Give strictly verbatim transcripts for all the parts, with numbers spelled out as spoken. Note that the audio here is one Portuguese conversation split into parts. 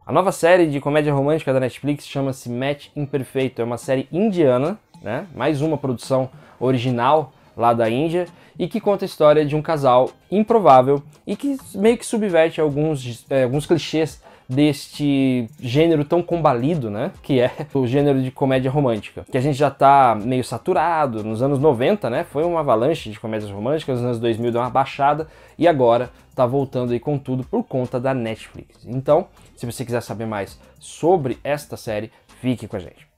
A nova série de comédia romântica da Netflix chama-se Match Imperfeito. É uma série indiana, né? Mais uma produção original lá da Índia, e que conta a história de um casal improvável e que meio que subverte alguns, é, alguns clichês deste gênero tão combalido, né, que é o gênero de comédia romântica, que a gente já tá meio saturado. Nos anos noventa, né, foi uma avalanche de comédias românticas, nos anos dois mil deu uma baixada, e agora tá voltando aí com tudo por conta da Netflix. Então, se você quiser saber mais sobre esta série, fique com a gente.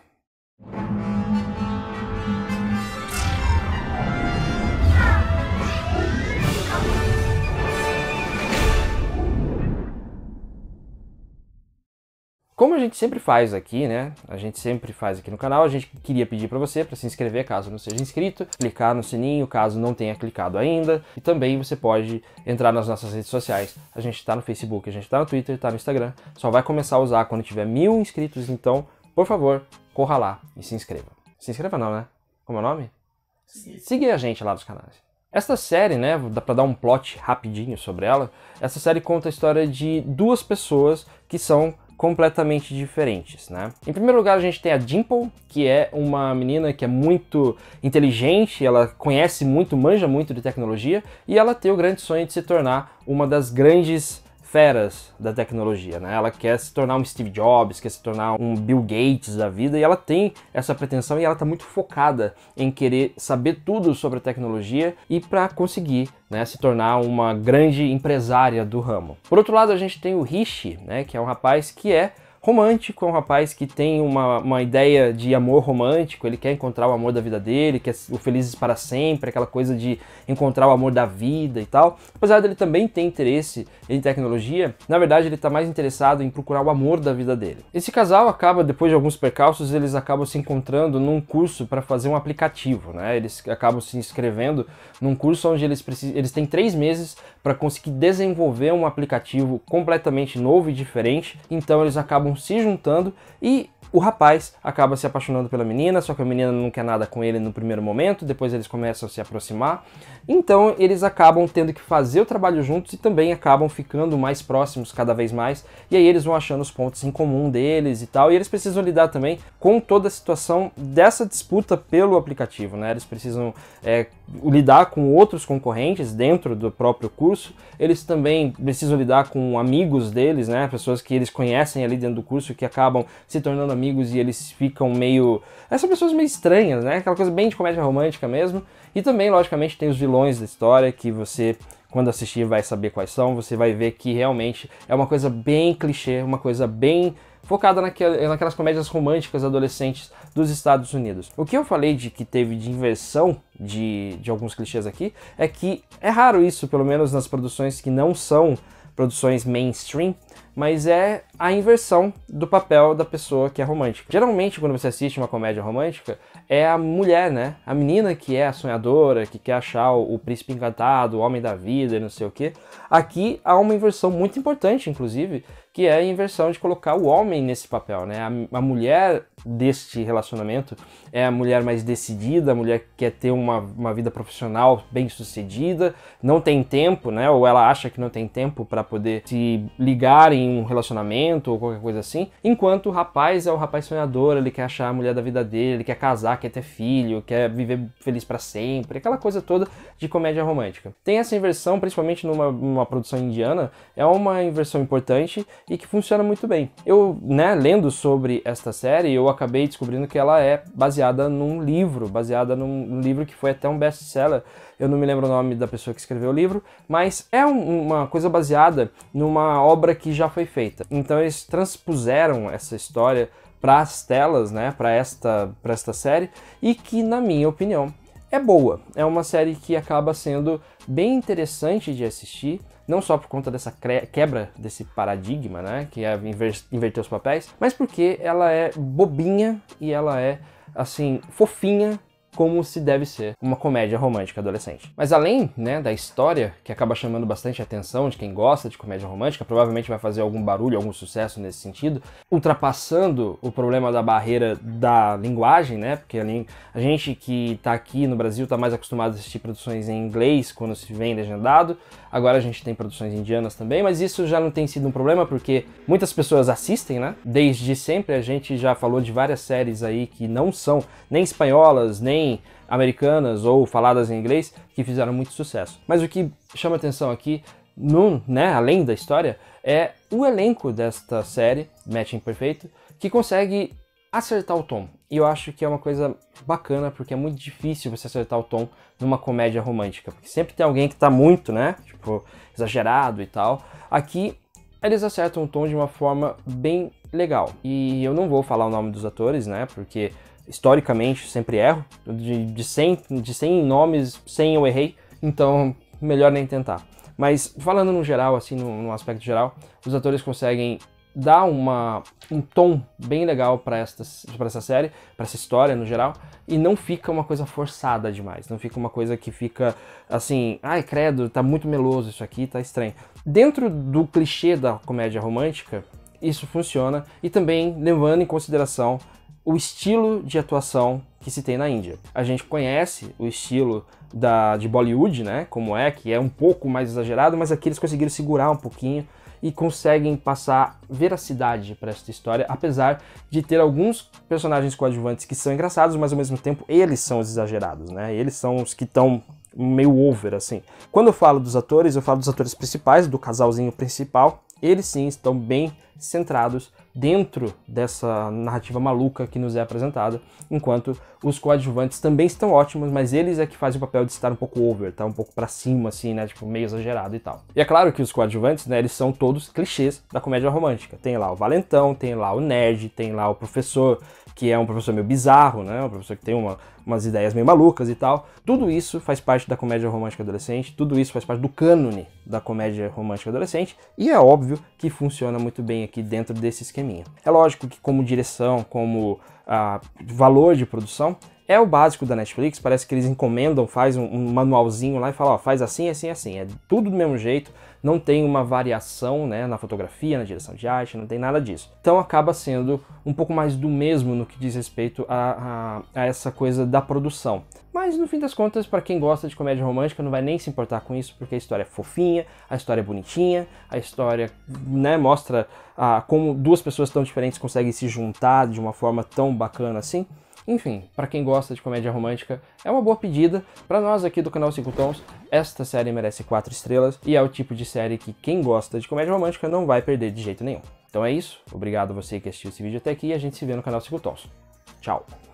Como a gente sempre faz aqui, né? A gente sempre faz aqui no canal, a gente queria pedir para você para se inscrever caso não seja inscrito, clicar no sininho caso não tenha clicado ainda, e também você pode entrar nas nossas redes sociais. A gente está no Facebook, a gente está no Twitter, está no Instagram. Só vai começar a usar quando tiver mil inscritos, então, por favor, corra lá e se inscreva. Se inscreva não, né? Como é o nome? Siga a gente lá nos canais. Esta série, né, dá pra dar um plot rapidinho sobre ela. Essa série conta a história de duas pessoas que são completamente diferentes, né? Em primeiro lugar, a gente tem a Dimple, que é uma menina que é muito inteligente, ela conhece muito, manja muito de tecnologia, e ela tem o grande sonho de se tornar uma das grandes feras da tecnologia, né? Ela quer se tornar um Steve Jobs, quer se tornar um Bill Gates da vida, e ela tem essa pretensão e ela está muito focada em querer saber tudo sobre a tecnologia e para conseguir, né, se tornar uma grande empresária do ramo. Por outro lado, a gente tem o Rishi, né, que é um rapaz que é romântico, é um rapaz que tem uma, uma ideia de amor romântico, ele quer encontrar o amor da vida dele, quer o felizes para sempre, aquela coisa de encontrar o amor da vida e tal. Apesar dele também ter interesse em tecnologia, na verdade ele está mais interessado em procurar o amor da vida dele. Esse casal acaba, depois de alguns percalços, eles acabam se encontrando num curso para fazer um aplicativo, né? Eles acabam se inscrevendo num curso onde eles, precisam, eles têm três meses para conseguir desenvolver um aplicativo completamente novo e diferente, então eles acabam se juntando e o rapaz acaba se apaixonando pela menina, só que a menina não quer nada com ele no primeiro momento, depois eles começam a se aproximar, então eles acabam tendo que fazer o trabalho juntos e também acabam ficando mais próximos cada vez mais, e aí eles vão achando os pontos em comum deles e tal, e eles precisam lidar também com toda a situação dessa disputa pelo aplicativo, né? Eles precisam é, lidar com outros concorrentes dentro do próprio curso, eles também precisam lidar com amigos deles, né? Pessoas que eles conhecem ali dentro do curso que acabam se tornando amigos e eles ficam meio... Essas pessoas meio estranhas, né? Aquela coisa bem de comédia romântica mesmo. E também, logicamente, tem os vilões da história que você, quando assistir, vai saber quais são. Você vai ver que realmente é uma coisa bem clichê, uma coisa bem focada naquela, naquelas comédias românticas adolescentes dos Estados Unidos. O que eu falei de que teve de inversão de, de alguns clichês aqui é que é raro isso, pelo menos nas produções que não são produções mainstream, mas é a inversão do papel da pessoa que é romântica. Geralmente, quando você assiste uma comédia romântica, é a mulher, né? A menina que é a sonhadora, que quer achar o, o príncipe encantado, o homem da vida e não sei o quê. Aqui há uma inversão muito importante, inclusive, que é a inversão de colocar o homem nesse papel, né? A, a mulher deste relacionamento é a mulher mais decidida, a mulher que quer ter uma, uma vida profissional bem sucedida, não tem tempo, né? Ou ela acha que não tem tempo para poder se ligar em um relacionamento ou qualquer coisa assim, enquanto o rapaz é o rapaz sonhador, ele quer achar a mulher da vida dele, ele quer casar, quer ter filho, quer viver feliz para sempre, aquela coisa toda de comédia romântica. Tem essa inversão, principalmente numa, numa produção indiana, é uma inversão importante e que funciona muito bem. Eu, né, lendo sobre esta série, eu acabei descobrindo que ela é baseada num livro, baseada num, num livro que foi até um best-seller. Eu não me lembro o nome da pessoa que escreveu o livro, mas é um, uma coisa baseada numa obra que já foi feita. Então eles transpuseram essa história para as telas, né, para esta, para esta série, e que, na minha opinião, é boa. É uma série que acaba sendo bem interessante de assistir, não só por conta dessa quebra desse paradigma, né, que é inver inverter os papéis, mas porque ela é bobinha e ela é, assim, fofinha como se deve ser uma comédia romântica adolescente. Mas além, né, da história, que acaba chamando bastante atenção de quem gosta de comédia romântica, provavelmente vai fazer algum barulho, algum sucesso nesse sentido, ultrapassando o problema da barreira da linguagem, né, porque a, a gente que tá aqui no Brasil tá mais acostumado a assistir produções em inglês quando se vem legendado, agora a gente tem produções indianas também, mas isso já não tem sido um problema porque muitas pessoas assistem, né, desde sempre. A gente já falou de várias séries aí que não são nem espanholas, nem americanas ou faladas em inglês, que fizeram muito sucesso. Mas o que chama atenção aqui, no, né, além da história, é o elenco desta série, Matching Perfeito, que consegue acertar o tom. E eu acho que é uma coisa bacana, porque é muito difícil você acertar o tom numa comédia romântica, porque sempre tem alguém que tá muito, né, tipo, exagerado e tal. Aqui, eles acertam o tom de uma forma bem legal. E eu não vou falar o nome dos atores, né, porque historicamente sempre erro. De, de, cem, de cem nomes, cem eu errei, então melhor nem tentar. Mas falando no geral, assim, no, no aspecto geral, os atores conseguem dar uma, um tom bem legal para essa série, para essa história no geral, e não fica uma coisa forçada demais, não fica uma coisa que fica assim, ai credo, tá muito meloso isso aqui, tá estranho. Dentro do clichê da comédia romântica, isso funciona, e também levando em consideração o estilo de atuação que se tem na Índia. A gente conhece o estilo da, de Bollywood, né, como é, que é um pouco mais exagerado, mas aqui eles conseguiram segurar um pouquinho e conseguem passar veracidade para essa história, apesar de ter alguns personagens coadjuvantes que são engraçados, mas ao mesmo tempo eles são os exagerados, né? Eles são os que estão meio over, assim. Quando eu falo dos atores, eu falo dos atores principais, do casalzinho principal. Eles sim estão bem centrados dentro dessa narrativa maluca que nos é apresentada, enquanto os coadjuvantes também estão ótimos, mas eles é que fazem o papel de estar um pouco over, tá um pouco pra cima, assim, né, tipo, meio exagerado e tal. E é claro que os coadjuvantes, né, eles são todos clichês da comédia romântica. Tem lá o valentão, tem lá o nerd, tem lá o professor, que é um professor meio bizarro, né, um professor que tem uma, umas ideias meio malucas e tal. Tudo isso faz parte da comédia romântica adolescente, tudo isso faz parte do cânone da comédia romântica adolescente, e é óbvio que funciona muito bem aqui dentro desse esqueminha. É lógico que como direção, como ah, valor de produção, é o básico da Netflix, parece que eles encomendam, faz um, um manualzinho lá e falam, ó, faz assim, assim, assim, é tudo do mesmo jeito, não tem uma variação, né, na fotografia, na direção de arte, não tem nada disso. Então acaba sendo um pouco mais do mesmo no que diz respeito a, a, a essa coisa da produção. Mas no fim das contas, para quem gosta de comédia romântica, não vai nem se importar com isso, porque a história é fofinha, a história é bonitinha, a história, né, mostra ah, como duas pessoas tão diferentes conseguem se juntar de uma forma tão bacana assim. Enfim, para quem gosta de comédia romântica, é uma boa pedida. Para nós aqui do canal cinco Tons, esta série merece quatro estrelas e é o tipo de série que quem gosta de comédia romântica não vai perder de jeito nenhum. Então é isso, obrigado a você que assistiu esse vídeo até aqui e a gente se vê no canal cinco Tons. Tchau!